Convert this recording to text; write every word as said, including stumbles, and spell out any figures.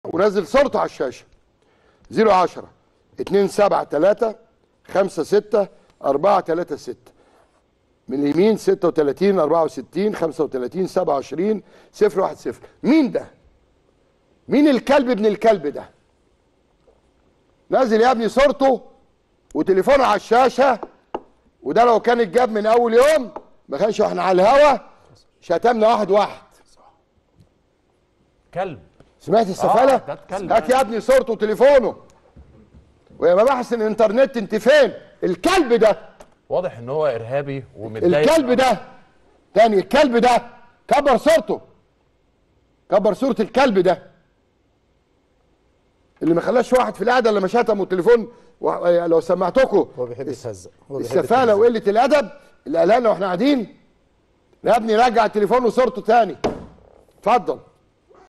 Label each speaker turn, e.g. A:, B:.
A: ونزل صورته على الشاشه. صفر عشرة اتنين سبعة تلاتة خمسة ستة أربعة تلاتة ستة. من اليمين ستة وتلاتين أربعة وستين خمسة وتلاتين سبعة وعشرين صفر واحد صفر. مين ده؟ مين الكلب ابن الكلب ده؟ نازل يا ابني صورته وتليفونه على الشاشه، وده لو كان اتجاب من اول يوم ما كانش احنا على الهوا شتمنا واحد واحد.
B: كلب.
A: سمعت السفاله؟
B: اه
A: هات يا ابني صورته وتليفونه ويا مباحث الانترنت انت فين؟ الكلب ده
B: واضح ان هو ارهابي ومتضايق.
A: الكلب ده تاني، الكلب ده كبر صورته، كبر صورة الكلب ده اللي ما خلاش واحد في القعده الا ما شتموا التليفون. لو سمعتكم
C: هو بيحب يتهزق،
A: السفاله وقله الادب اللي قالها لنا واحنا قاعدين. يا ابني رجع التليفون وصورته تاني. اتفضل.